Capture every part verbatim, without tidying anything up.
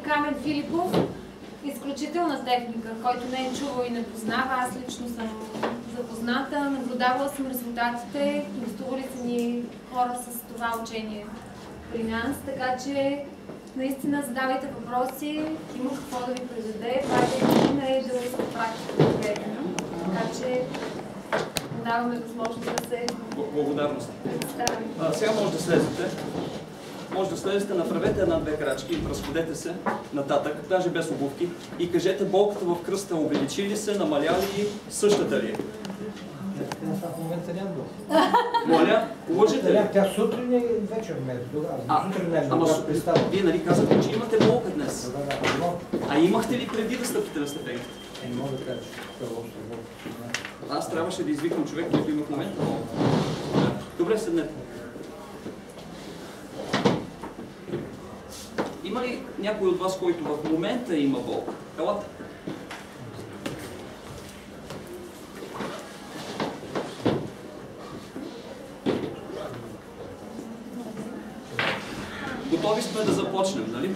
Камен Филипов. Изключителна техника, който не е чувал и не познава. Аз лично съм запозната, наблюдавала съм резултатите, гостували са ни хора с това учение при нас, така че наистина задавайте въпроси, има какво да ви предаде, това е да се практика. Така че даваме възможност да се благодарност. представим. А, сега може да слезете. Може да слезете, направете една-две крачки, разходете се нататък, даже без обувки и кажете болката в кръста увеличи ли се, намаля ли, същата ли е? Тя в момента няма болка. Моля, лъжете ли? Тя сутрин и вечер ме е тогава. Сутрин не е ама представа. вие нали казахте, че имате болка днес? Да, да, да. А имахте ли преди да стъпите на степенките? Не мога да кажа, че това е лошо болка. Аз трябваше да извикам човек, който има в момента болка. Добре, седнете. Има ли някой от вас, който в момента има болка? Елате. Готови сме да започнем, нали?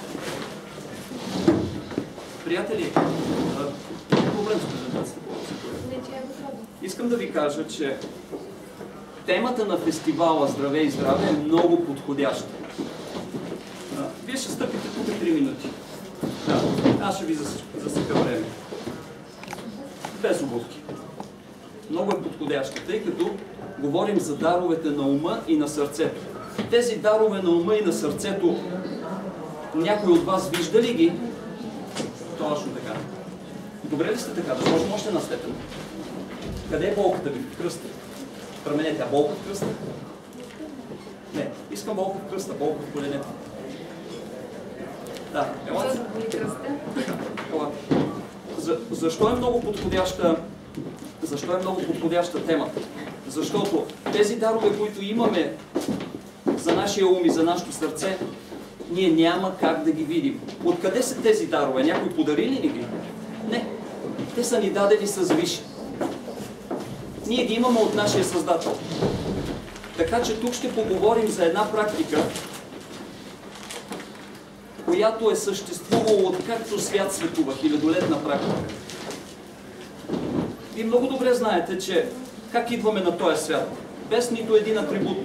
Приятели, проблем с презентацията. Искам да ви кажа, че темата на фестивала Здраве и здраве е много подходяща. Вие ще стъпите тук три минути. Да, аз ще ви засека време. Без обувки. Много е подходяща, тъй като говорим за даровете на ума и на сърцето. Тези дарове на ума и на сърцето, някой от вас вижда ли ги? Точно така. Добре ли сте така? Да сложим още една степен. Къде е болката ви? В кръста. Променете, а болка в кръста? Не, искам болка в кръста, болка в коленете. Да, елате. За, защо е много подходяща, защо е много подходяща темата? Защото тези дарове, които имаме за нашия ум и за нашето сърце, ние няма как да ги видим. Откъде са тези дарове? Някой подари ли ни ги? Не. Те са ни дадени с висши. Ние ги имаме от нашия Създател. Така че тук ще поговорим за една практика, която е съществувала откакто свят светува, хилядолетна практика. Вие много добре знаете, че как идваме на този свят? Без нито един атрибут.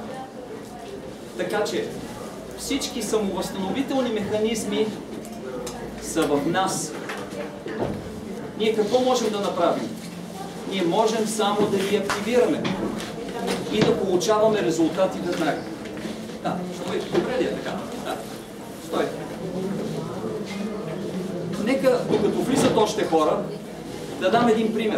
Така че всички самовъзстановителни механизми са в нас. Ние какво можем да направим? Ние можем само да ги активираме и да получаваме резултати веднага. Да, стой. Добре ли е така? Да. Стой. Нека, докато влизат още хора, да дам един пример.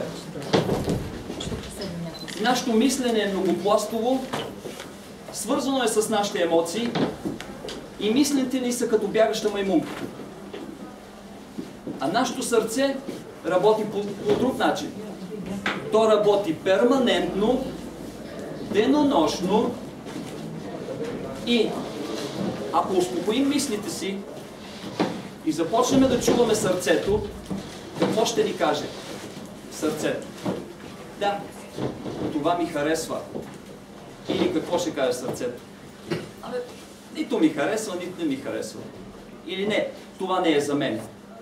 Нашето мислене е многопластово, свързано е с нашите емоции и мислите ни са като бягаща маймунка. А нашето сърце работи по, по друг начин. То работи перманентно, денонощно и ако успокоим мислите си и започнем да чуваме сърцето, какво ще ни каже сърцето? Да, това ми харесва. Или какво ще каже сърцето? Абе, нито ми харесва, нито не ми харесва. Или не, това не е за мен.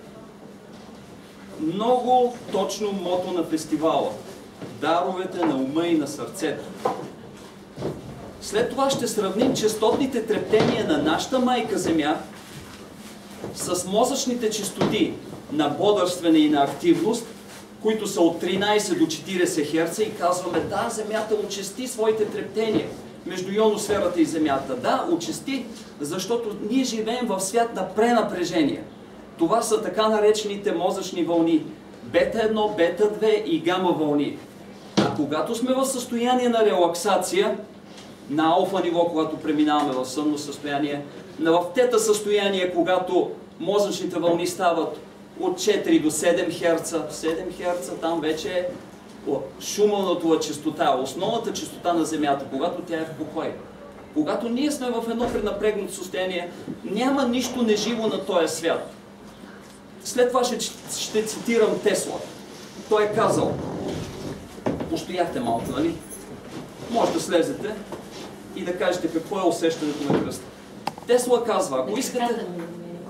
Много точно мото на фестивала. Даровете на ума и на сърцето. След това ще сравним честотните трептения на нашата майка Земя с мозъчните честоти на бодърстване и на активност, които са от тринайсет до четирийсет херца и казваме, да, Земята очисти своите трептения между ионосферата и Земята. Да, очисти, защото ние живеем в свят на пренапрежение. Това са така наречените мозъчни вълни. бета едно, бета две и гама вълни. А когато сме в състояние на релаксация, на алфа ниво, когато преминаваме в сънно състояние, в тета състояние, когато мозъчните вълни стават от четири до седем херца, седем херца, там вече е шумовната честота, основната честота на Земята, когато тя е в покой. Когато ние сме в едно пренапрегнато състояние, няма нищо неживо на този свят. След това ще, ще цитирам Тесла. Той е казал, постояхте малко, нали? Може да слезете и да кажете какво е усещането на кръста. Тесла казва, ако искате...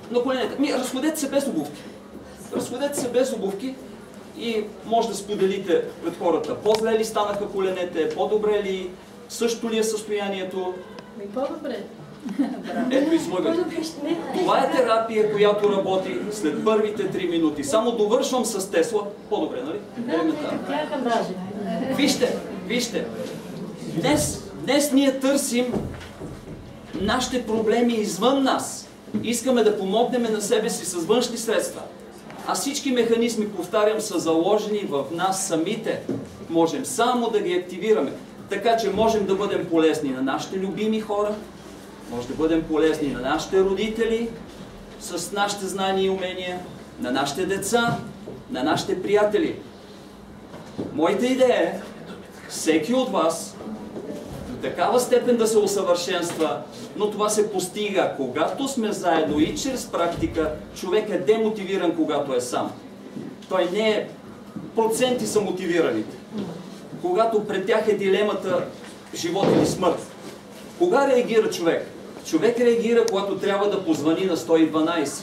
на коленете. Ми, разходете се без обувки. Разходете се без обувки и може да споделите пред хората. По-зле ли станаха коленете, по-добре ли, също ли е състоянието? Ми по-добре. Ето излъгах. Това е терапия, която работи след първите три минути. Само довършвам с Тесла. По-добре, нали? Елементарно. Тяха даже. Вижте, вижте. Днес, днес ние търсим нашите проблеми извън нас. Искаме да помогнем на себе си с външни средства. А всички механизми, повтарям, са заложени в нас самите. Можем само да ги активираме. Така че можем да бъдем полезни на нашите любими хора, може да бъдем полезни на нашите родители, с нашите знания и умения, на нашите деца, на нашите приятели. Моята идея е всеки от вас до такава степен да се усъвършенства, но това се постига, когато сме заедно и чрез практика. Човек е демотивиран, когато е сам. Той не е проценти са мотивираните. Когато пред тях е дилемата живот или смърт. Кога реагира човек? Човек реагира, когато трябва да позвани на сто и дванайсет.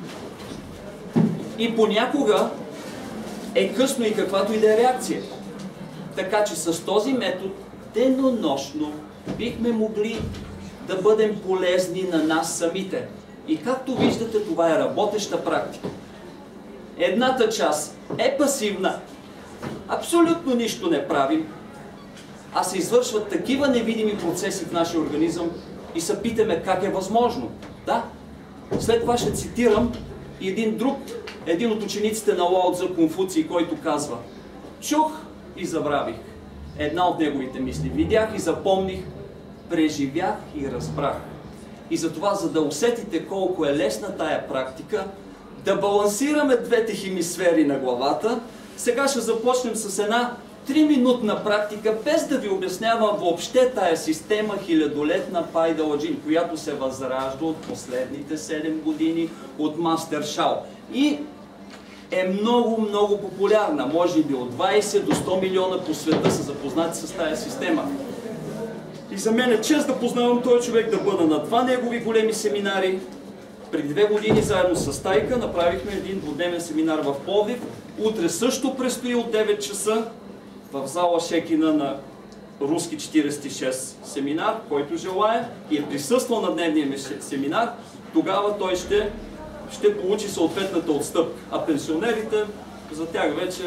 И понякога е късно и каквато и да е реакция. Така че с този метод денонощно бихме могли да бъдем полезни на нас самите. И както виждате, това е работеща практика. Едната част е пасивна. Абсолютно нищо не правим, а се извършват такива невидими процеси в нашия организъм и се питаме как е възможно. Да, след това ще цитирам един друг, един от учениците на Лао Цзъ, Конфуций, който казва: чух и забравих. Една от неговите мисли. Видях и запомних, преживях и разбрах. И затова, за да усетите колко е лесна тая практика, да балансираме двете хемисфери на главата, сега ще започнем с една триминутна практика, без да ви обяснявам въобще тая система хилядолетна Пайдаладжин, която се възражда от последните седем години от Мастер Шао. И е много, много популярна. Може би от двайсет до сто милиона по света са запознати с тая система. И за мен е чест да познавам този човек, да бъда на два негови големи семинари. Преди две години заедно с Тайка направихме един двудневен семинар в Пловдив. Утре също предстои от девет часа в зала Шекина на Руски четирийсет и шест семинар, който желая и е присъствал на дневния ми семинар, тогава той ще, ще получи съответната отстъпка. А пенсионерите, за тях вече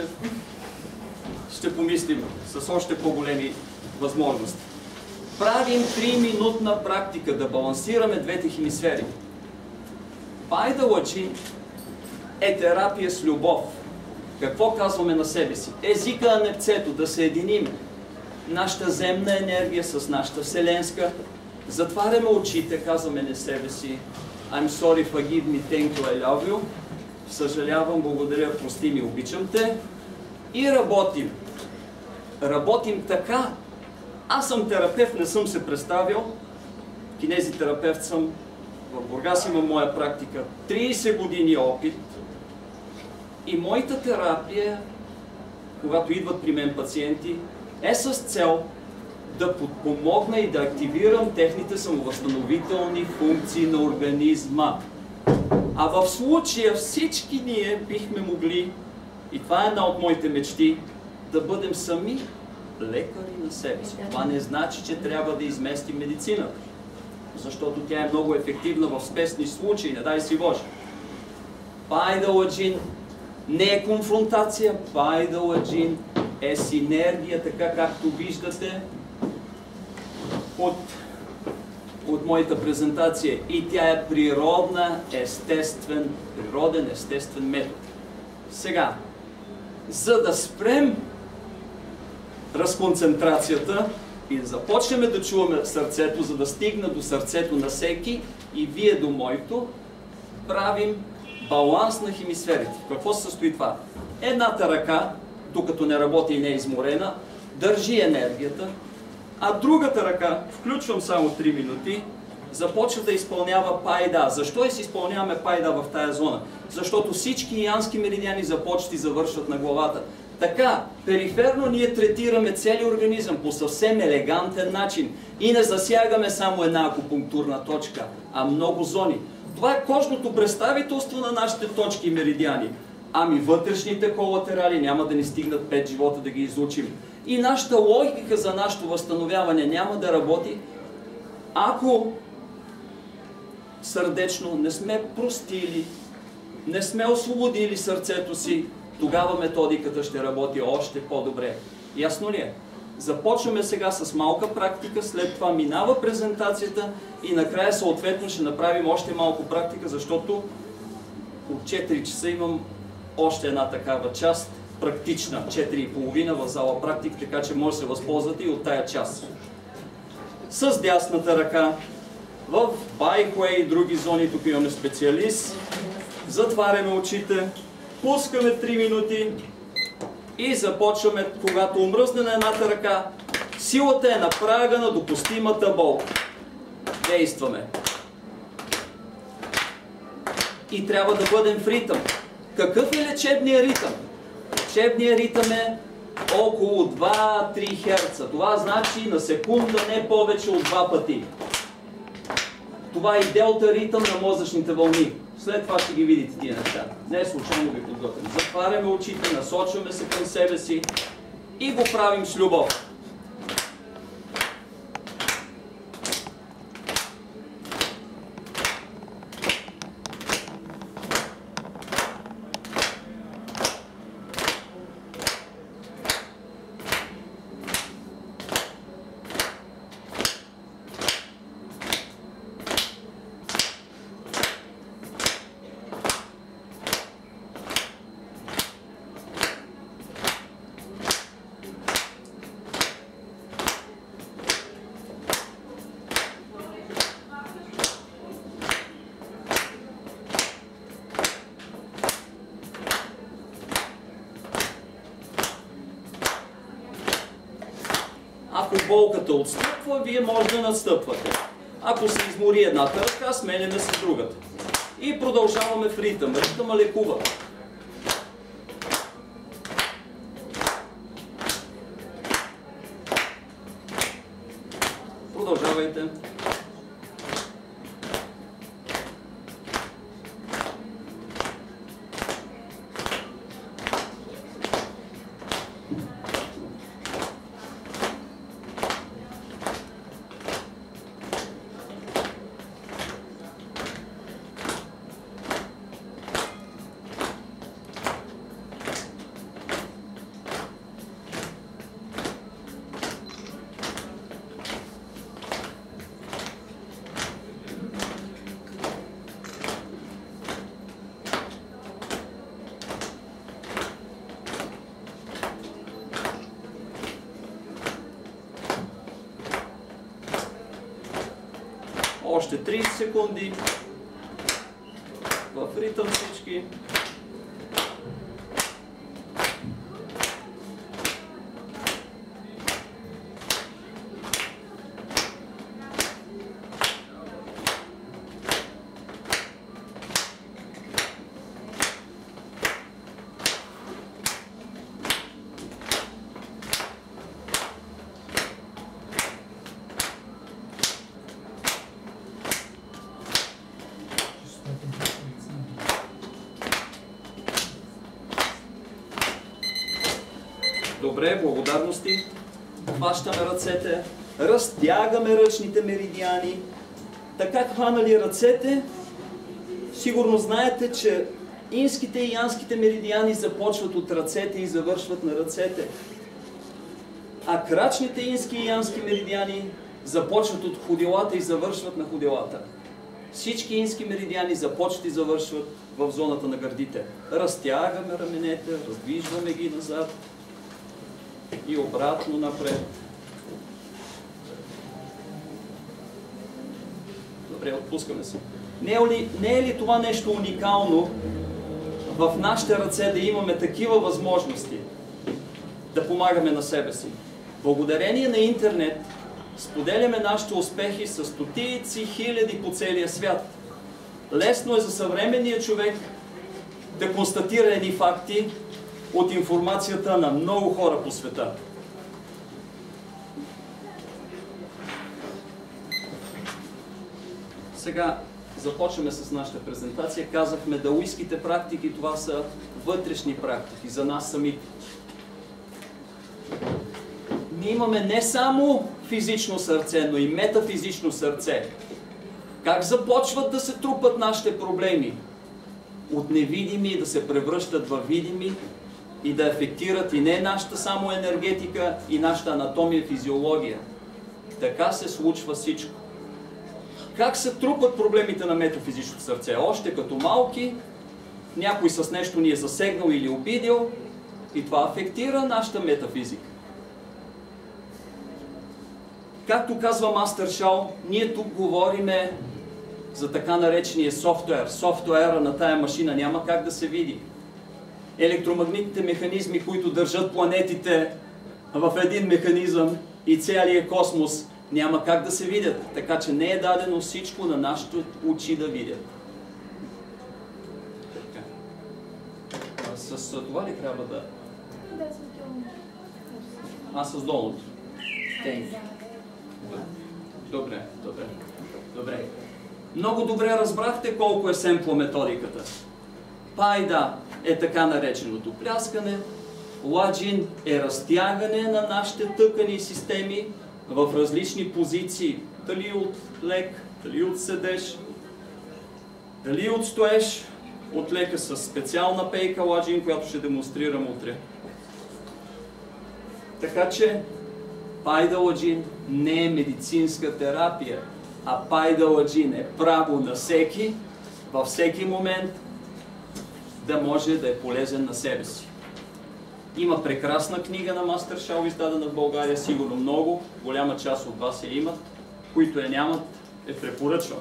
ще помислим с още по-големи възможности. Правим три-минутна практика да балансираме двете хемисфери. Пайдаладжин е терапия с любов. Какво казваме на себе си? Езика на непцето, да съединим нашата земна енергия с нашата вселенска. Затваряме очите, казваме на себе си: I'm sorry, forgive me, thank you, I love you. Съжалявам, благодаря, прости ми, обичам те. И работим. Работим така. Аз съм терапевт, не съм се представил. Кинезитерапевт съм. В Бургас имам моя практика. трийсет години опит. И моята терапия, когато идват при мен пациенти, е с цел да подпомогна и да активирам техните самовъзстановителни функции на организма. А в случая всички ние бихме могли, и това е една от моите мечти, да бъдем сами лекари на себе си. Това не значи, че трябва да изместим медицината, защото тя е много ефективна в спешни случаи, не дай си Боже. Пайдаладжин не е конфронтация, Пайдаладжин е синергия, така както виждате от, от моята презентация. И тя е природна, естествен, природен, естествен метод. Сега, за да спрем разконцентрацията и да започнем да чуваме сърцето, за да стигна до сърцето на всеки и вие до моето, правим баланс на хемисферите. В какво се състои това? Едната ръка, докато не работи и не е изморена, държи енергията, а другата ръка, включвам само три минути, започва да изпълнява пайда. Защо си изпълняваме пайда в тая зона? Защото всички янски меридиани започват и завършват на главата. Така, периферно ние третираме целия организъм по съвсем елегантен начин и не засягаме само една акупунктурна точка, а много зони. Това е кожното представителство на нашите точки и меридиани. Ами вътрешните колатерали няма да ни стигнат пет живота да ги изучим. И нашата логика за нашето възстановяване няма да работи, ако сърдечно не сме простили, не сме освободили сърцето си, тогава методиката ще работи още по-добре. Ясно ли е? Започваме сега с малка практика, след това минава презентацията и накрая съответно ще направим още малко практика, защото от четири часа имам още една такава част, практична, четири и половина в зала практик, така че може да се възползвате и от тая част. С дясната ръка, в байхуей и други зони, тук имаме специалист, затваряме очите, пускаме три минути и започваме, когато омръзне на едната ръка, силата е на прага на допустимата болка. Действаме. И трябва да бъдем в ритъм. Какъв е лечебният ритъм? Лечебният ритъм е около два-три херца. Това значи на секунда не повече от два пъти. Това е и делта ритъм на мозъчните вълни. След това ще ги видите тия неща. Не случайно ви подготвям. Затваряме очите, насочваме се към себе си и го правим с любов. Ако болката отстъпва, вие може да настъпвате. Ако се измори едната ръка, сменяме с другата. И продължаваме в ритъм. Ритъма лекува. Продължавайте. Още трийсет секунди. В ритъм всички. Добре, благодарности. Хващаме ръцете, разтягаме ръчните меридиани. Така хванали ръцете, сигурно знаете, че инските и янските меридиани започват от ръцете и завършват на ръцете. А крачните ински и янски меридиани започват от ходилата и завършват на ходилата. Всички ински меридиани започват и завършват в зоната на гърдите. Разтягаме раменете, раздвижваме ги назад и обратно напред. Добре, отпускаме се. Не е ли, не е ли това нещо уникално в нашите ръце да имаме такива възможности да помагаме на себе си? Благодарение на интернет споделяме нашите успехи с стотици хиляди по целия свят. Лесно е за съвременния човек да констатира едни факти от информацията на много хора по света. Сега, започваме с нашата презентация. Казахме, даоистките практики, това са вътрешни практики за нас самите. Ние имаме не само физично сърце, но и метафизично сърце. Как започват да се трупат нашите проблеми? От невидими да се превръщат във видими и да афектират и не нашата само енергетика, и нашата анатомия, физиология. Така се случва всичко. Как се трупат проблемите на метафизичното сърце? Още като малки, някой с нещо ни е засегнал или обидил и това афектира нашата метафизика. Както казва Мастер Шао, ние тук говориме за така наречения софтуер. Софтуера на тая машина няма как да се види. Електромагнитните механизми, които държат планетите в един механизъм и целият космос, няма как да се видят. Така че не е дадено всичко на нашите очи да видят. А с това ли трябва да... А, с долното. Добре, добре, добре. Много добре разбрахте колко е семпло методиката. Пайда е така нареченото пляскане, ладжин е разтягане на нашите тъкани и системи в различни позиции. Дали от лек, дали от седеш, дали от стоеш, от лека с специална пейка ладжин, която ще демонстрирам утре. Така че Пайда ладжин не е медицинска терапия, а Пайда ладжин е право на всеки, във всеки момент, да може да е полезен на себе си. Има прекрасна книга на Мастер Шао, издадена в България, сигурно много, голяма част от вас я имат, които я нямат, е препоръчвам.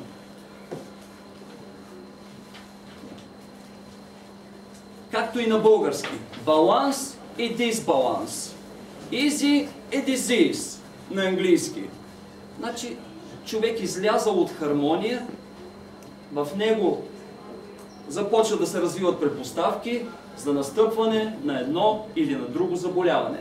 Както и на български. Баланс и дисбаланс. Easy е disease на английски. Значи, човек излязал от хармония, в него започва да се развиват предпоставки за настъпване на едно или на друго заболяване.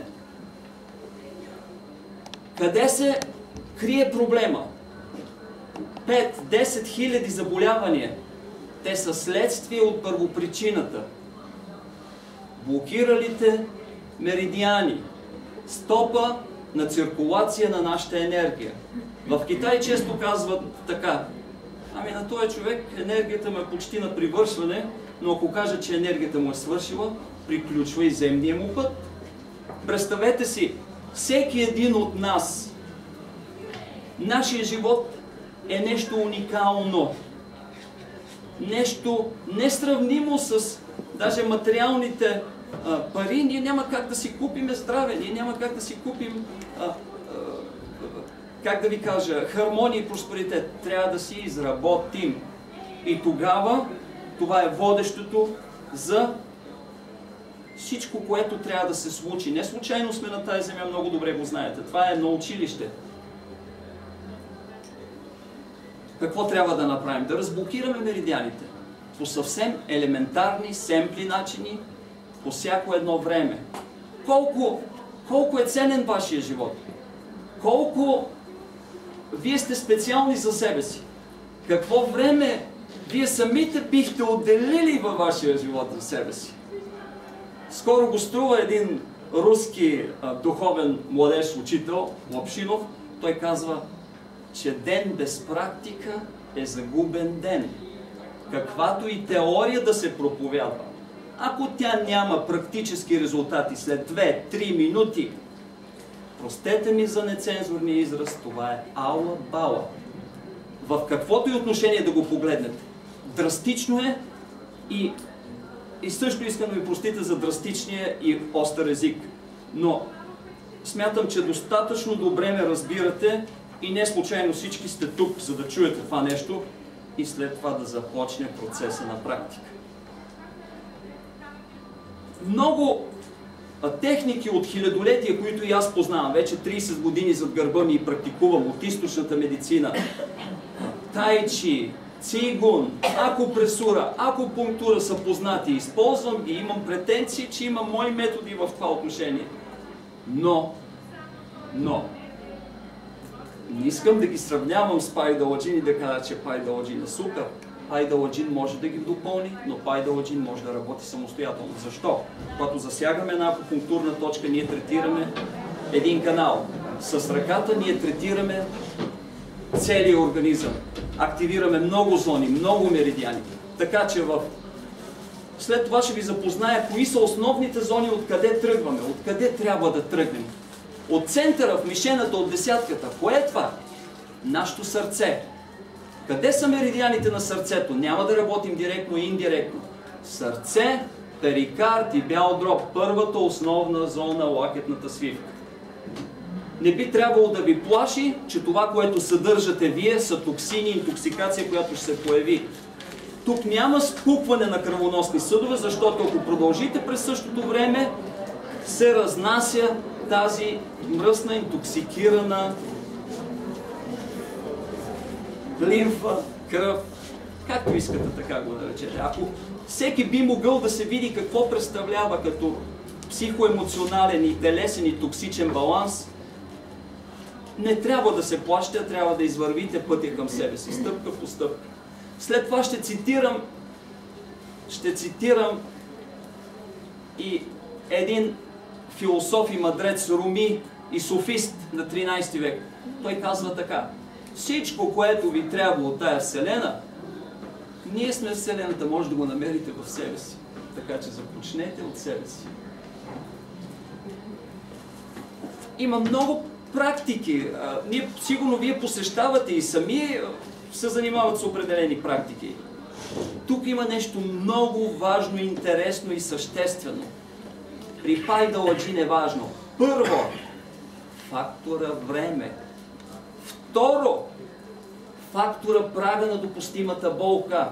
Къде се крие проблема? пет-десет хиляди заболявания. Те са следствие от първопричината. Блокиралите меридиани. Стопа на циркулация на нашата енергия. В Китай често казват така: ами на този човек енергията му е почти на привършване, но ако кажа, че енергията му е свършила, приключва и земния му път. Представете си, всеки един от нас, нашия живот е нещо уникално. Нещо несравнимо с даже материалните а, пари. Ние няма как да си купим здраве, ние няма как да си купим, а, а, как да ви кажа, хармония и просперитет. Трябва да си изработим. И тогава това е водещото за всичко, което трябва да се случи. Не случайно сме на тази земя, много добре го знаете. Това е едно училище. Какво трябва да направим? Да разблокираме меридианите по съвсем елементарни, семпли начини, по всяко едно време. Колко, колко е ценен вашия живот? Колко вие сте специални за себе си? Какво време вие самите бихте отделили във вашия живот за себе си? Скоро гостува един руски а, духовен младеж учител, Лапшинов. Той казва, че ден без практика е загубен ден. Каквато и теория да се проповядва, ако тя няма практически резултати след две-три минути, простете ми за нецензурния израз, това е ала-бала. В каквото и отношение да го погледнете. Драстично е и, и също искам да ви простите за драстичния и остър език. Но смятам, че достатъчно добре ме разбирате и не случайно всички сте тук, за да чуете това нещо и след това да започне процеса на практика. Много техники от хилядолетия, които и аз познавам, вече трийсет години зад гърба ми и практикувам от източната медицина. Тайчи, цигун, акупресура, акупунктура са познати. Използвам ги, имам претенции, че имам мои методи в това отношение. Но, но, не искам да ги сравнявам с Пайда ладжин и да кажа, че Пайда ладжин е супер. Пайдаладжин може да ги допълни, но пайдаладжин може да работи самостоятелно. Защо? Когато засягаме една акупунктурна точка, ние третираме един канал. С ръката ние третираме целият организъм. Активираме много зони, много меридиани. Така че в... след това ще ви запозная кои са основните зони, откъде тръгваме, откъде трябва да тръгнем. От центъра в мишената, от десятката. Кое е това? Нашето сърце. Къде са меридианите на сърцето? Няма да работим директно и индиректно. Сърце, перикард и бял дроб. Първата основна зона, лакетната свивка. Не би трябвало да ви плаши, че това, което съдържате вие, са токсини, интоксикация, която ще се появи. Тук няма спукване на кръвоносни съдове, защото ако продължите през същото време, се разнася тази мръсна, интоксикирана лимфа, кръв, както искате така го наречете. Ако всеки би могъл да се види какво представлява като психоемоционален и телесен и токсичен баланс, не трябва да се плащате, трябва да извървите пътя към себе си, стъпка по стъпка. След това ще цитирам, ще цитирам и един философ и мъдрец Руми и софист на тринайсети век. Той казва така: всичко, което ви трябва от тая вселена, ние сме вселената, може да го намерите в себе си. Така че започнете от себе си. Има много практики. Ние, сигурно вие посещавате и сами се занимават с определени практики. Тук има нещо много важно, интересно и съществено. При пайдаладжин е важно. Първо, фактора време. Второ, фактора прага на допустимата болка.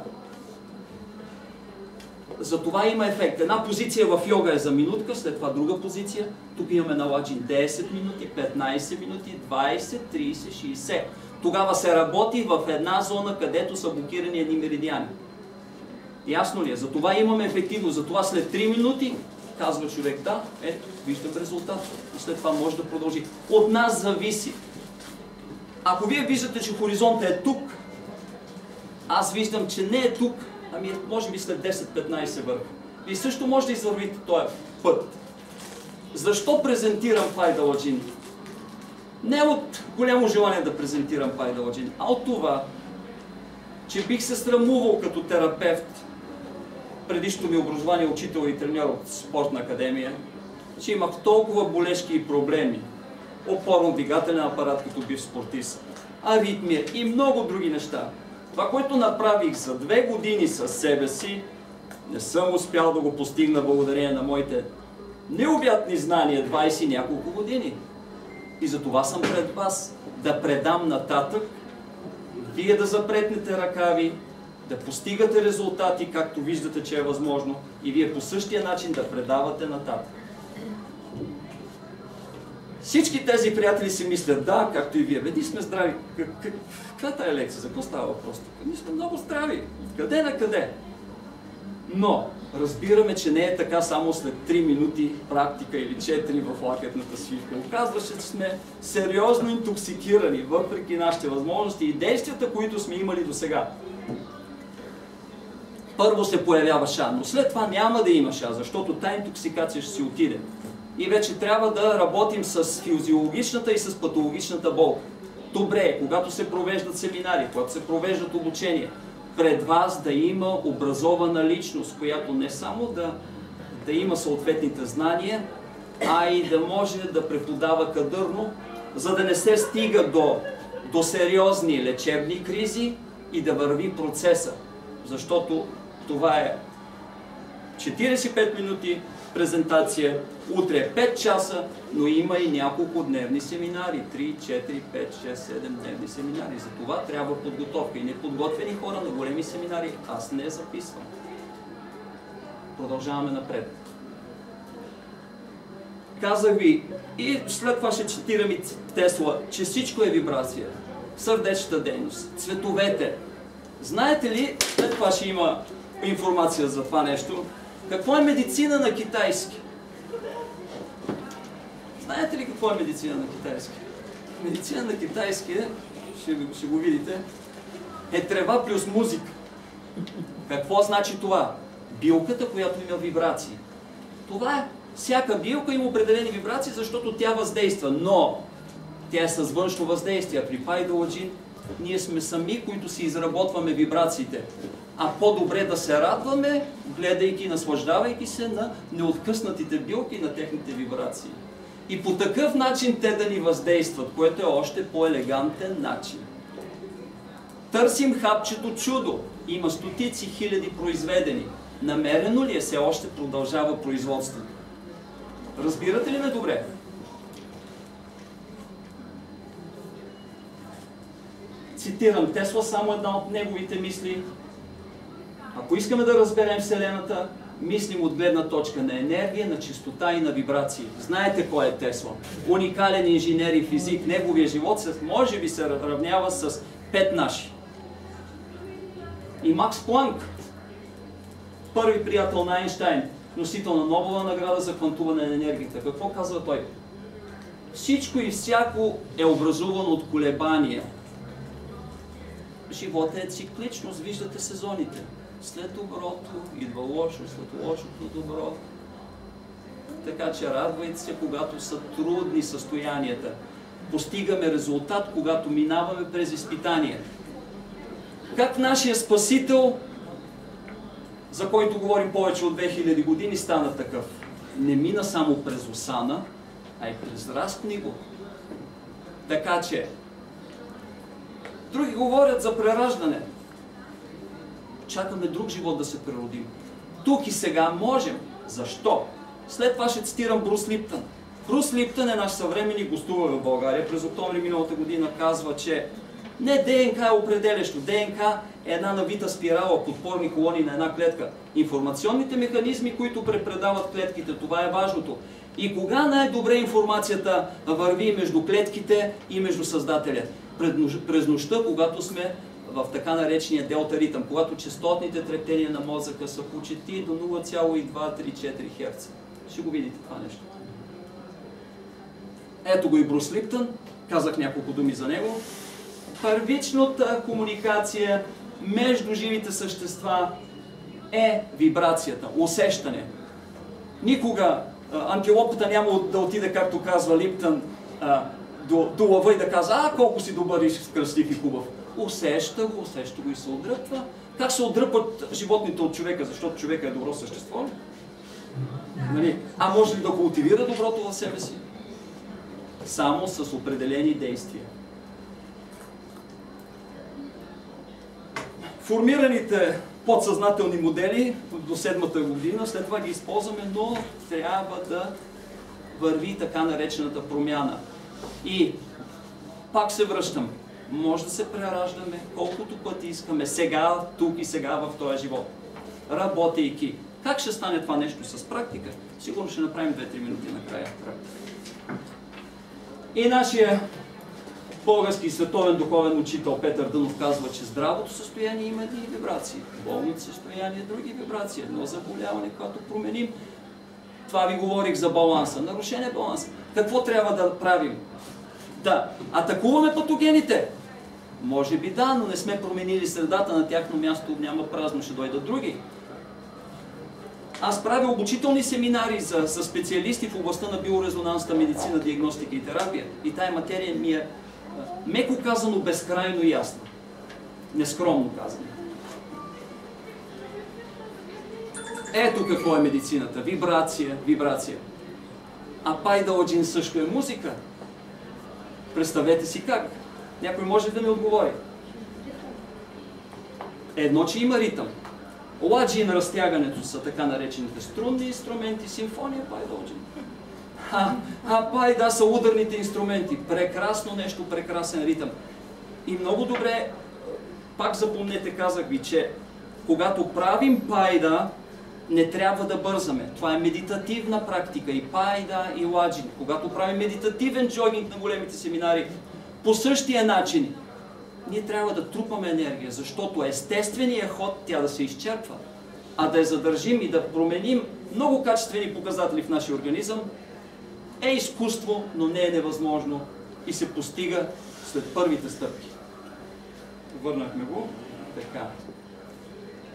За това има ефект. Една позиция в йога е за минутка, след това друга позиция. Тук имаме наладжин десет минути, петнайсет минути, двайсет, трийсет, шейсет. Тогава се работи в една зона, където са блокирани едни меридиани. Ясно ли е? За това имаме ефективност. За това след три минути казва човек: да, ето, виждам резултат. И след това може да продължи. От нас зависи. Ако вие виждате, че хоризонтът е тук, аз виждам, че не е тук, ами може би след десет-петнайсет върха. Вие също може да извървите този път. Защо презентирам пайдаладжин? Не от голямо желание да презентирам пайдаладжин, а от това, че бих се срамувал като терапевт, предишното ми образование учител и треньор от спортна академия, че имах толкова болешки и проблеми. Опорно-двигателен апарат като бив спортист, аритмия и много други неща. Това, което направих за две години със себе си, не съм успял да го постигна благодарение на моите необятни знания двайсет и няколко години. И за това съм пред вас, да предам нататък, вие да запретнете ръкави, да постигате резултати, както виждате, че е възможно, и вие по същия начин да предавате нататък. Всички тези приятели си мислят: да, както и вие, бе, ние сме здрави. Каква е тая лекция? За какво става въпрос тук? Ние сме много здрави. Къде на къде? Но разбираме, че не е така само след три минути практика или четири в лакетната свивка. Оказва се, че сме сериозно интоксикирани, въпреки нашите възможности и действията, които сме имали до сега. Първо се появява ша, но след това няма да има ша, защото тая интоксикация ще си отиде. И вече трябва да работим с физиологичната и с патологичната болка. Добре е, когато се провеждат семинари, когато се провеждат обучения, пред вас да има образована личност, която не само да, да има съответните знания, а и да може да преподава кадърно, за да не се стига до, до сериозни лечебни кризи и да върви процеса. Защото това е четирийсет и пет минути презентация, утре пет часа, но има и няколко дневни семинари. три, четири, пет, шест, седем дневни семинари. За това трябва подготовка. И неподготвени хора на големи семинари аз не записвам. Продължаваме напред. Казах ви, и след това ще цитирам и Тесла, че всичко е вибрация. Сърдечната дейност, цветовете. Знаете ли, след това ще има информация за това нещо, какво е медицина на китайски? Знаете ли какво е медицина на китайски? Медицина на китайски, ще, ще го видите, е трева плюс музика. Какво значи това? Билката, която има вибрации. Това е. Всяка билка има определени вибрации, защото тя въздейства, но тя е с външно въздействие. При Пайдоладжин ние сме сами, които си изработваме вибрациите. А по-добре да се радваме, гледайки, наслаждавайки се на неоткъснатите билки на техните вибрации. И по такъв начин те да ни въздействат, което е още по-елегантен начин. Търсим хапчето чудо. Има стотици хиляди произведени. Намерено ли е? Все още продължава производството. Разбирате ли ме добре? Цитирам Тесла, само една от неговите мисли. Ако искаме да разберем Вселената, мислим от гледна точка на енергия, на чистота и на вибрации. Знаете кой е Тесла? Уникален инженер и физик. Неговия живот може би се равнява с пет наши. И Макс Планк, първи приятел на Айнщайн, носител на Нобелова награда за квантуване на енергията. Какво казва той? Всичко и всяко е образувано от колебания. Живота е цикличност, виждате сезоните. След доброто идва лошо, след лошото добро. Така че радвайте се, когато са трудни състоянията. Постигаме резултат, когато минаваме през изпитания. Как нашия Спасител, за който говорим повече от две хиляди години, стана такъв? Не мина само през осана, а и през разпни го. Така че, други говорят за прераждане. Чакаме друг живот да се преродим. Тук и сега можем. Защо? След това ще цитирам Брус Липтън. Брус Липтън е наш съвременник, гостува в България. През октомври миналата година казва, че не ДНК е определящо. ДНК е една навита спирала, подпорни колони на една клетка. Информационните механизми, които препредават клетките, това е важното. И кога най-добре информацията върви между клетките и между Създателя? През нощта, когато сме в така наречения делта ритъм, когато честотните трептения на мозъка са почти до нула цяло и две три четири херца. Ще го видите това нещо. Ето го и Брус Липтън, казах няколко думи за него. Първичната комуникация между живите същества е вибрацията, усещане. Никога а, антилопата няма да отиде, както казва Липтън, а, до, до лъва и да казва, а колко си добър и красив и хубав. Усеща го, усеща го и се отдръпва. Как се отдръпват животните от човека, защото човека е добро същество? Нали? А може ли да култивира доброто в себе си? Само с определени действия. Формираните подсъзнателни модели до седмата година, след това ги използваме, но трябва да върви така наречената промяна. И пак се връщам. Може да се прераждаме колкото пъти искаме, сега, тук и сега в този живот. Работейки. Как ще стане това нещо с практика? Сигурно ще направим две-три минути накрая. И нашия български световен духовен учител Петър Дънов казва, че здравото състояние има едни вибрации. Болното състояние други вибрации. Едно заболяване, което променим. Това ви говорих за баланса. Нарушен е баланс. Какво трябва да правим? Да атакуваме патогените. Може би да, но не сме променили средата, на тяхно място няма празно, ще дойдат други. Аз правя обучителни семинари за, за специалисти в областта на биорезонансната медицина, диагностика и терапия. И тая материя ми е, меко казано, безкрайно ясна. Нескромно казано. Ето какво е медицината. Вибрация, вибрация. А Пайдоладжин също е музика. Представете си как. Някой може да ми отговори. Едно, че има ритъм. Ладжин разтягането са така наречените струнни инструменти, симфония Пайдоладжин. А, а пайда са ударните инструменти. Прекрасно нещо, прекрасен ритъм. И много добре, пак запомнете, казах ви, че когато правим пайда, не трябва да бързаме. Това е медитативна практика. И пайда, и ладжин. Когато правим медитативен джогинг на големите семинари, по същия начин, ние трябва да трупаме енергия, защото естественият ход тя да се изчерпва. А да я задържим и да променим много качествени показатели в нашия организъм е изкуство, но не е невъзможно и се постига след първите стъпки. Върнахме го. Така.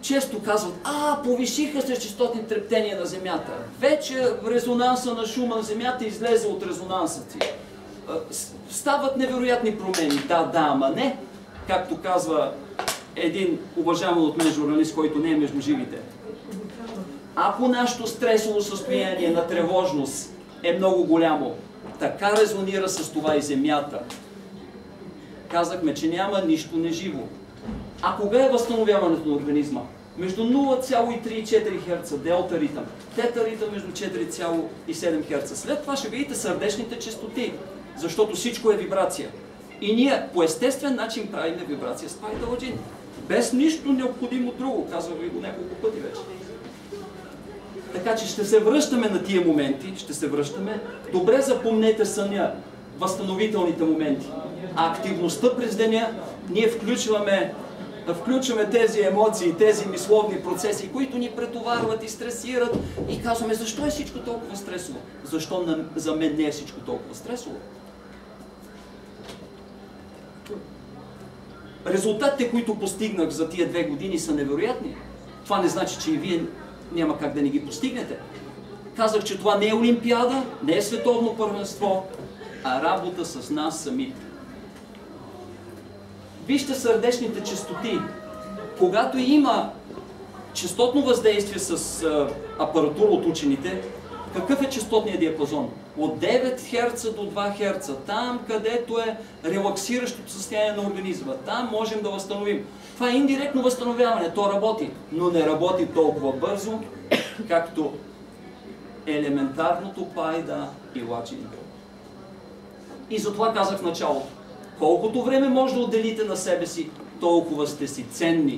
често казват, а, повишиха се честотни трептения на Земята. Вече резонанса на шума на Земята излезе от резонанса си. Стават невероятни промени. Да, да, ама не. Както казва един уважаван от мен журналист, който не е между живите. Ако нашето стресово състояние на тревожност е много голямо, така резонира с това и Земята. Казахме, че няма нищо неживо. А кога е възстановяването на организма? Между нула цяло и три и четири херца, делта ритъм. Тета ритъм между четири цяло и седем херца. След това ще видите сърдечните честоти, защото всичко е вибрация. И ние по естествен начин правим вибрация с пайдаладжин. Без нищо необходимо друго, казвам ви го няколко пъти вече. Така че ще се връщаме на тия моменти, ще се връщаме. Добре запомнете съня, възстановителните моменти. А активността през деня, ние включваме, включваме тези емоции, тези мисловни процеси, които ни претоварват и стресират. И казваме, защо е всичко толкова стресово? Защо на, за мен не е всичко толкова стресово? Резултатите, които постигнах за тия две години, са невероятни. Това не значи, че и вие няма как да не ги постигнете. Казах, че това не е олимпиада, не е световно първенство, а работа с нас самите. Вижте сърдечните честоти. Когато има честотно въздействие с а, апаратура от учените, какъв е честотният диапазон? От девет херца до два херца. Там, където е релаксиращото състояние на организма. Там можем да възстановим. Това е индиректно възстановяване. То работи, но не работи толкова бързо, както елементарното пайда и лачин. И затова казах в началото. Колкото време може да отделите на себе си, толкова сте си ценни.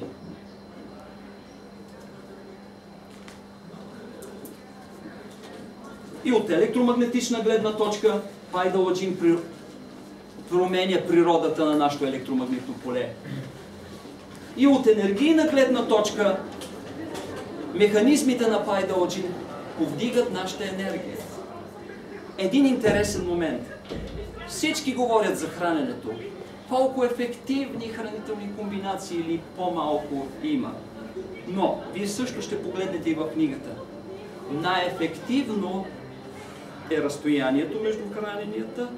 И от електромагнетична гледна точка, пайдаладжин при... променя природата на нашето електромагнитно поле. И от енергийна гледна точка, механизмите на пайдаладжин повдигат нашата енергия. Един интересен момент. Всички говорят за храненето. Колко ефективни хранителни комбинации или по-малко има. Но вие също ще погледнете и в книгата. Най-ефективно е разстоянието между храненията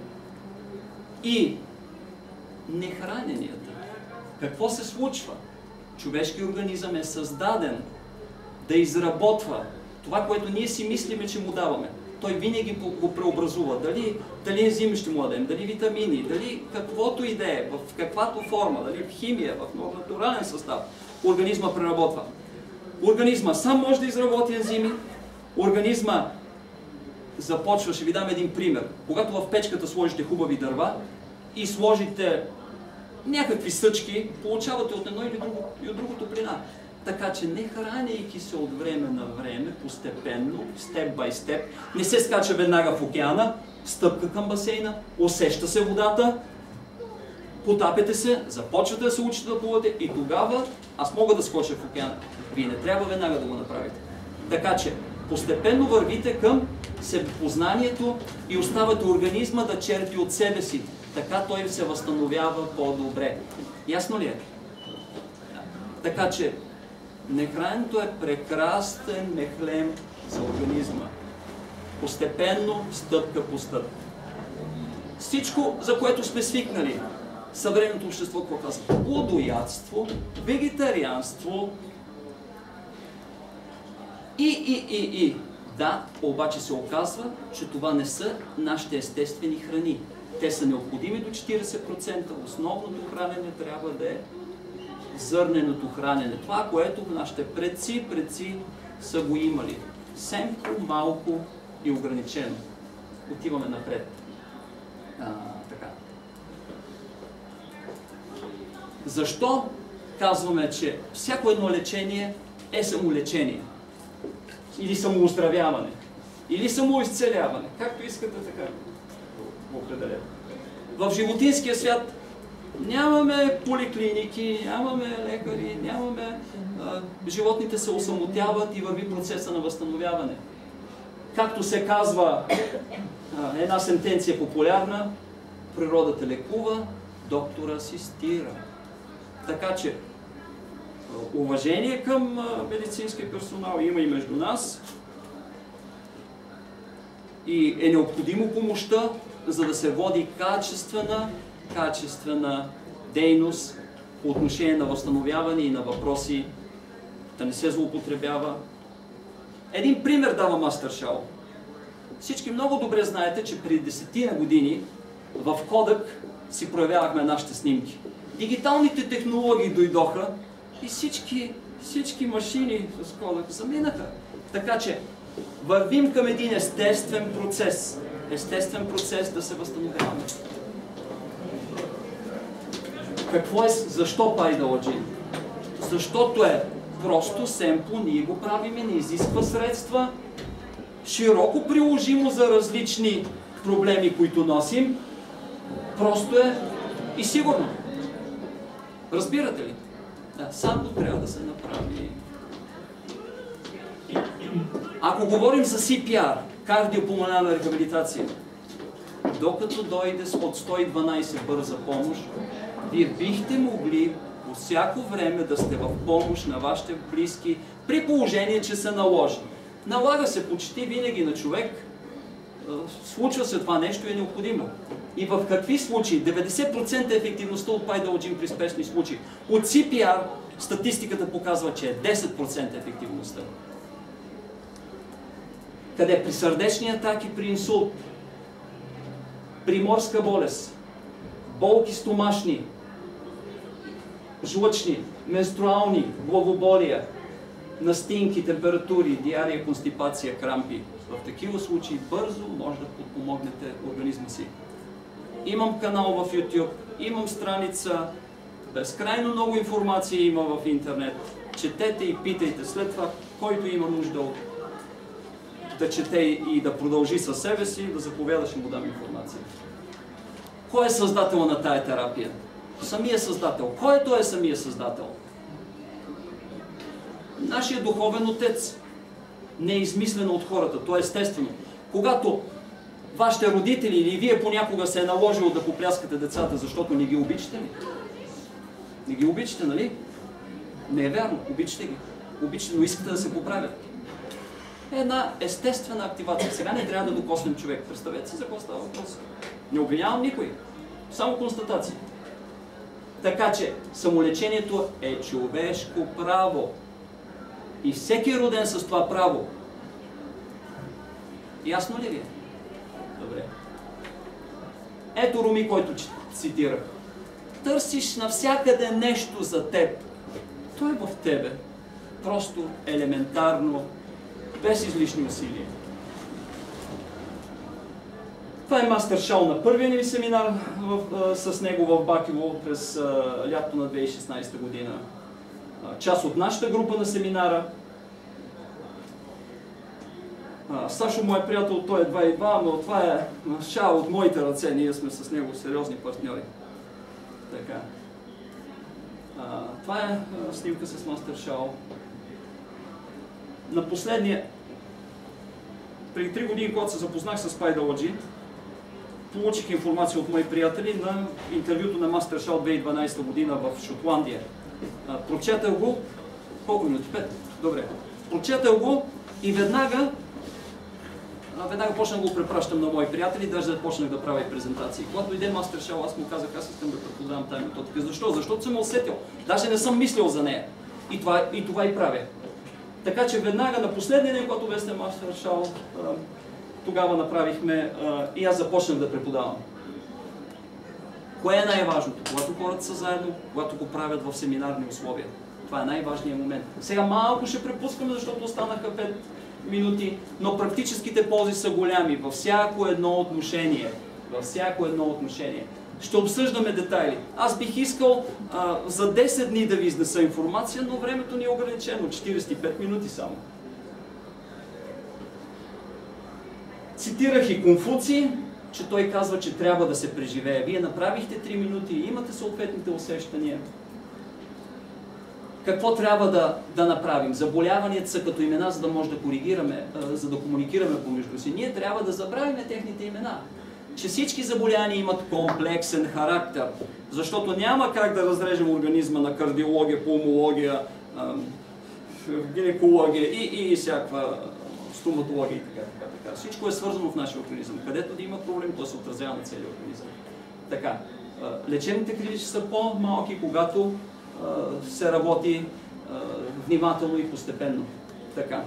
и нехраненията. Какво се случва? Човешкият организъм е създаден да изработва това, което ние си мислиме, че му даваме. Той винаги го преобразува. Дали, дали ензими ще му дадем, дали витамини, дали каквото и да е, в каквато форма, дали в химия, в натурален състав, организма преработва. Организма сам може да изработи ензими. Организма започва, ще ви дам един пример. Когато в печката сложите хубави дърва и сложите някакви съчки, получавате от едно или друго, и от другото плина. Така че не храняйки се от време на време, постепенно, степ бай степ, не се скача веднага в океана, стъпка към басейна, усеща се водата, потапете се, започвате да се учите да плувате и тогава аз мога да скоча в океана. Вие не трябва веднага да го направите. Така че постепенно вървите към себепознанието и оставате организма да черпи от себе си. Така той се възстановява по-добре. Ясно ли е? Така че нехраненето е прекрасен мехлем за организма. Постепенно, стъпка по стъпка. Всичко, за което сме свикнали, съвременното общество, какво казва? Плодоядство, вегетарианство и, и, и, и. Да, обаче се оказва, че това не са нашите естествени храни. Те са необходими до четиридесет процента. Основното хранене трябва да е зърненото хранене. Това, което нашите предци, предци са го имали. Семко, малко и ограничено. Отиваме напред. А, така. Защо казваме, че всяко едно лечение е самолечение? Или самооздравяване? Или самоизцеляване? Както искате, така го определят. В животинския свят нямаме поликлиники, нямаме лекари, нямаме... А, животните се осамотяват и върви процеса на възстановяване. Както се казва, а, една сентенция популярна, природата лекува, доктор асистира. Така че, уважение към медицинския персонал има и между нас. И е необходимо помощта, за да се води качествена, качествена дейност по отношение на възстановяване и на въпроси, да не се злоупотребява. Един пример дава Мастер Шао. Всички много добре знаете, че преди десетина години в Кодък си проявявахме нашите снимки. Дигиталните технологии дойдоха и всички, всички машини с Кодък заминаха. Така че вървим към един естествен процес. Естествен процес да се възстановяваме. Какво е, защо PyDology? Защото е просто семпло, ние го правиме, не изисква средства, широко приложимо за различни проблеми, които носим, просто е и сигурно. Разбирате ли? Да, само трябва да се направи. Ако говорим за Си Пи Ар, кардиопулмонарна рехабилитация, докато дойде от сто и дванайсет бърза помощ, вие бихте могли по всяко време да сте в помощ на вашите близки, при положение, че се наложи. Налага се почти винаги на човек, случва се това нещо и е необходимо. И в какви случаи? деветдесет процента ефективността от PyDology при спешни случаи. От Си Пи Ар статистиката показва, че е десет процента ефективността. Къде? При сърдечни атаки, при инсулт, при морска болест, болки стомашни, жлъчни, менструални, главоболия, настинки, температури, диария, констипация, крампи. В такива случаи бързо може да подпомогнете организма си. Имам канал в YouTube, имам страница, безкрайно много информация има в интернет. Четете и питайте. След това, който има нужда от да чете и да продължи със себе си, да заповяда, ще му дам информация. Кой е създател на тая терапия? Самия създател. Кой е той е самия създател? Нашия духовен отец. Не е измислено от хората, то е естествено. Когато вашите родители или вие понякога се е наложило да попляскате децата, защото не ги обичате ли? Не ги обичате, нали? Не е вярно, обичате ги. Обичате, но искате да се поправят. Една естествена активация. Сега не трябва да докоснем човек. Представете си за какво става въпрос. Не обвинявам никой. Само констатации. Така че самолечението е човешко право. И всеки е роден с това право. Ясно ли ви? Добре. Ето Руми, който цитирах. Търсиш навсякъде нещо за теб. Той е в тебе. Просто елементарно, без излишни усилия. Това е Мастер Шао на първия ни семинар в, а, с него в Бакево през а, лятото на две хиляди и шестнадесета година. А, част от нашата група на семинара. А, Сашо, мой приятел, той едва и два, но това е Шао от моите ръце. Ние сме с него сериозни партньори. Така. А, това е а, снимка с Мастер Шао. На последния, преди три години, когато се запознах с PyDology, получих информация от мои приятели на интервюто на Мастер Шао две хиляди и дванадесета година в Шотландия. А, прочетах го, колко минути? Пет? Добре. Прочетах го и веднага, а, веднага почнах да го препращам на мои приятели, даже почнах да правя и презентации. Когато дойде Мастер Шао, аз му казах, аз искам да преподавам тази методика. Защо? Защото съм усетил. Даже не съм мислил за нея. И това и, това и правя. Така че веднага на последния ден, когато беше Мастер Шао, тогава направихме и аз започнах да преподавам. Кое е най-важното? Когато хората са заедно, когато го правят в семинарни условия. Това е най-важният момент. Сега малко ще препускаме, защото останаха пет минути, но практическите ползи са голями във всяко едно отношение. Във всяко едно отношение. Ще обсъждаме детайли. Аз бих искал а, за десет дни да ви изнеса информация, но времето ни е ограничено. четиридесет и пет минути само. Цитирах и Конфуций, че той казва, че трябва да се преживее. Вие направихте три минути и имате съответните усещания. Какво трябва да, да направим? Заболяванията са като имена, за да може да коригираме, а, за да комуникираме помежду си. Ние трябва да забравим техните имена. Че всички заболявания имат комплексен характер, защото няма как да разрежем организма на кардиология, пулмология, а, гинекология и, и всякаква стоматология и така, така, така. Всичко е свързано в нашия организъм. Където да има проблем, то се отразява на целия организъм. Така, лечебните грижи са по-малки, когато а, се работи а, внимателно и постепенно. Така.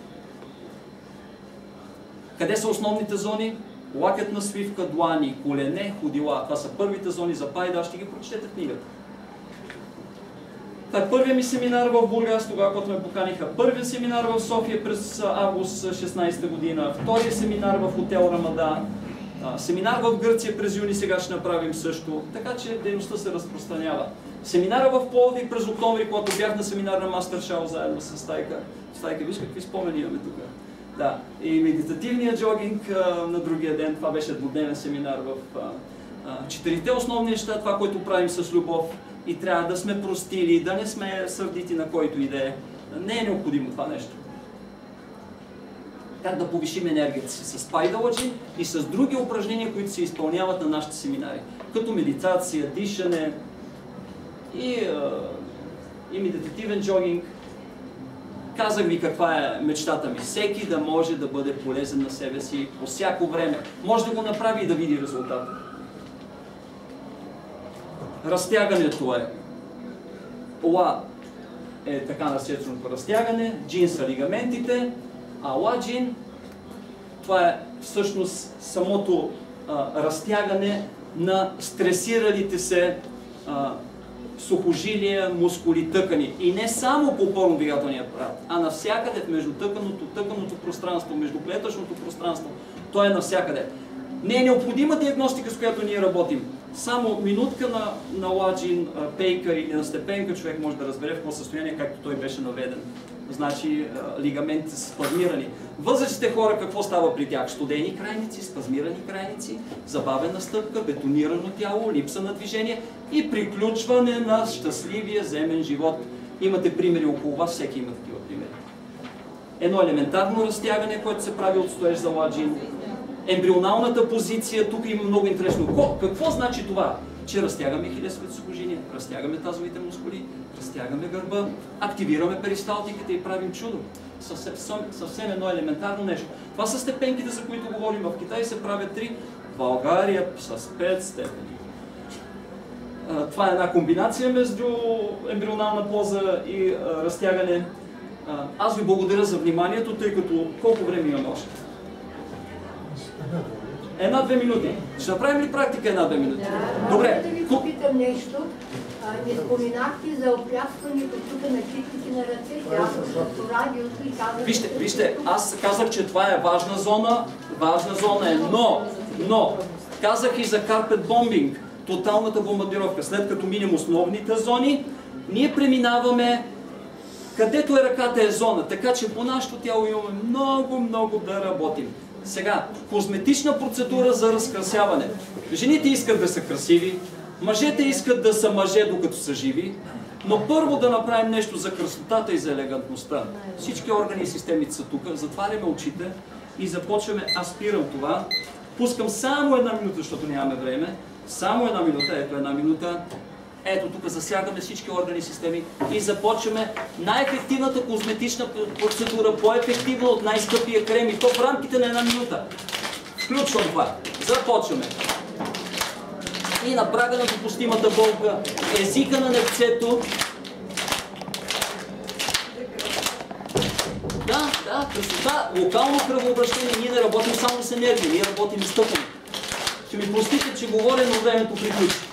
Къде са основните зони? Лакътна свивка, длани, колене, ходила. Това са първите зони за пайда. Ще ги прочетете в книгата. Това е първият ми семинар в Бургас, тогава, когато ме поканиха. Първият семинар в София през август шестнадесета година. Вторият семинар в хотел Рамада. Семинар в Гърция през юни сега ще направим също. Така че дейността се разпространява. Семинара в Пловдив през октомври, когато бях на семинар на Мастер Шао заедно с Стайка. Стайка, виж какви спомени имаме тук. Да. И медитативният джогинг а, на другия ден, това беше двудневен семинар в а, а, четирите основни неща, това, което правим с любов. И трябва да сме простили, да не сме сърдити на който и да е. Не е необходимо това нещо. Как да повишим енергията си с пайдалъджи и с други упражнения, които се изпълняват на нашите семинари. Като медитация, дишане и, а, и медитативен джогинг. Казах ви каква е мечтата ми. Всеки да може да бъде полезен на себе си по всяко време. Може да го направи и да види резултата. Разтягането е. Ла е така нареченото разтягане, джин са лигаментите, а ла джин, това е всъщност самото а, разтягане на стресиралите се а, сухожилия, мускули, тъкани. И не само по опорно-двигателния апарат, а навсякъде в междутъканото, тъканото пространство, междуклетъчното пространство. То е навсякъде. Не е необходима диагностика, с която ние работим. Само минутка на, на ладжин, пейка или на степенка човек може да разбере в какво състояние, както той беше наведен. Значи лигаментите са спазмирани. Възрастните хора какво става при тях? Студени крайници, спазмирани крайници, забавена стъпка, бетонирано тяло, липса на движение и приключване на щастливия земен живот. Имате примери около вас, всеки има такива примери. Едно елементарно разтягане, което се прави от стоеж за ладжин. Ембрионалната позиция, тук има много интересно. Какво значи това? Че разтягаме хилесовите сухожилия, разтягаме тазовите мускули, разтягаме гърба, активираме перисталтиката и правим чудо. Съвсем, съвсем едно елементарно нещо. Това са степенките, за които говорим. В Китай се правят три, в България с пет степени. Това е една комбинация между ембрионална поза и разтягане. Аз ви благодаря за вниманието, тъй като колко време имаме още? Една-две минути. Ще направим ли практика една-две минути? Да, добре. Да ви попитам нещо. А, не споменахте за опляскването тук на китите на ръцете. Аз по радиото и казах... Вижте, вижте, аз казах, че това е важна зона. Важна зона е, но, но, казах и за карпет бомбинг, тоталната бомбардировка. След като минем основните зони, ние преминаваме където е ръката е зона. Така че по нашето тяло имаме много, много да работим. Сега, козметична процедура за разкрасяване. Жените искат да са красиви, мъжете искат да са мъже, докато са живи, но първо да направим нещо за красотата и за елегантността. Всички органи и системите са тук, затваряме очите и започваме. Аз спирам това, пускам само една минута, защото нямаме време. Само една минута, ето една минута. Ето тук засягаме всички органи и системи и започваме най-ефективната козметична процедура, по-ефективна от най-скъпия крем и то в рамките на една минута. Включвам това. Започваме. И на прага на допустимата болка, езика на лицето. Да, да, красота, локално кръвообращение. Ние не работим само с енергия, ние работим с тъпане. Ще ми простите, че говоря, но времето приключи.